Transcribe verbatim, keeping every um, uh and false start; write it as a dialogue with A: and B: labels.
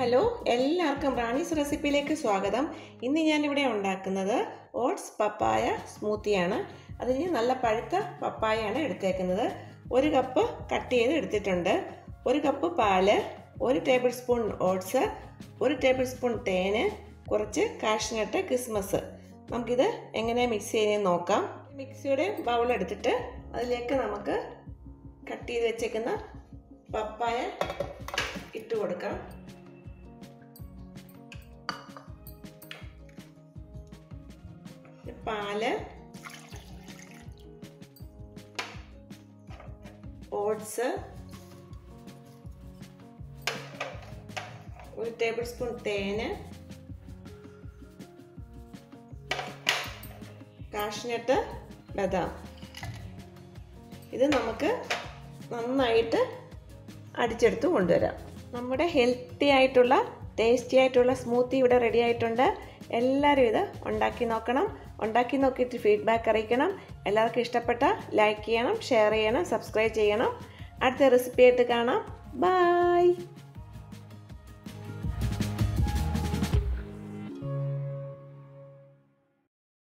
A: Hello, എല്ലാവർക്കും റാണീസ് റെസിപ്പിയിലേക്ക് സ്വാഗതം. ഇന്ന് ഞാനിവിടെ ഉണ്ടാക്കുന്നത് ഓട്സ് പപ്പായ സ്മൂത്തിയാണ്. അതിന് നല്ല പഴുത്ത പപ്പായയാണ് എടുത്തേക്കുന്നത്. ഒരു കപ്പ് കട്ട് ചെയ്ത് എടുത്തിട്ടുണ്ട്. ഒരു കപ്പ് പാല്, ഒരു ടേബിൾ സ്പൂൺ ഓട്സ്, ഒരു ടേബിൾ സ്പൂൺ തേന്, കുറച്ച് കാഷ്നട്ട്, കിസ്മസ്. നമുക്കിത് എങ്ങനെ മിക്സ് ചെയ്യുന്നത് നോക്കാം. മിക്സിയുടെ ബൗൾ എടുത്തിട്ട് അതിലേക്ക് നമുക്ക് കട്ട് ചെയ്ത് വെച്ചേക്കുന്ന പപ്പായ ഇട്ട് കൊടുക്കാം. പാല്, ഓട്സ്, ഒരു ടേബിൾ സ്പൂൺ തേന്, കാഷ്നട്ട്, ബദാം. ഇത് നമുക്ക് നന്നായിട്ട് അടിച്ചെടുത്ത് കൊണ്ടുവരാം. നമ്മുടെ ഹെൽത്തി ആയിട്ടുള്ള ടേസ്റ്റി ആയിട്ടുള്ള സ്മൂത്തി ഇവിടെ റെഡി ആയിട്ടുണ്ട്. എല്ലാവരും ഇത് ഉണ്ടാക്കി നോക്കണം. ഉണ്ടാക്കി നോക്കിയിട്ട് ഫീഡ്ബാക്ക് അറിയിക്കണം. എല്ലാവർക്കും ഇഷ്ടപ്പെട്ട ലൈക്ക് ചെയ്യണം, ഷെയർ ചെയ്യണം, സബ്സ്ക്രൈബ് ചെയ്യണം. അടുത്ത റെസിപ്പി ആയിട്ട് കാണാം. ബൈ.